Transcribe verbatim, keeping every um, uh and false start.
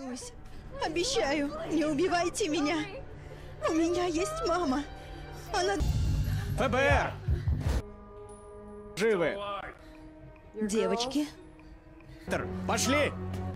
Клянусь, обещаю, не убивайте меня. У меня есть мама. Она... ФБР! Живы! Девочки, Пошли!